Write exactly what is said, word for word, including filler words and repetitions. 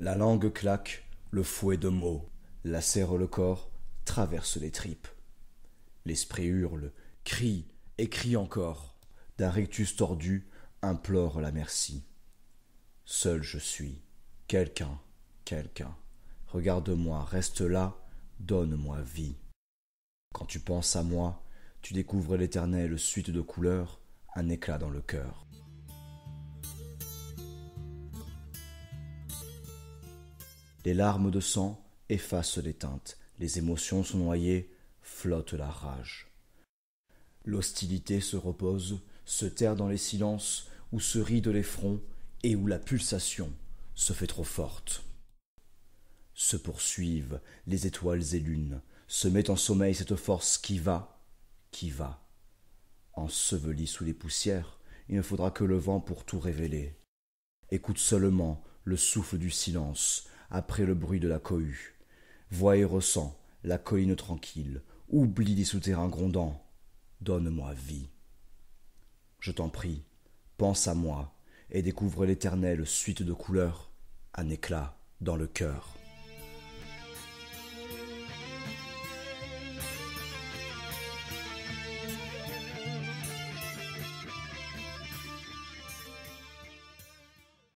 La langue claque, le fouet de mots, lacère le corps, traverse les tripes. L'esprit hurle, crie et crie encore. D'un rictus tordu, implore la merci. Seul je suis, quelqu'un, quelqu'un. Regarde-moi, reste là, donne-moi vie. Quand tu penses à moi, tu découvres l'éternelle suite de couleurs, un éclat dans le cœur. Les larmes de sang effacent les teintes, les émotions sont noyées, flotte la rage. L'hostilité se repose, se terre dans les silences, où se rident les fronts et où la pulsation se fait trop forte. Se poursuivent les étoiles et lunes, se met en sommeil cette force qui va, qui va. Ensevelie sous les poussières, il ne faudra que le vent pour tout révéler. Écoute seulement le souffle du silence, après le bruit de la cohue. Vois et ressens la colline tranquille, oublie les souterrains grondants. Donne-moi vie. Je t'en prie, pense à moi et découvre l'éternelle suite de couleurs, un éclat dans le cœur.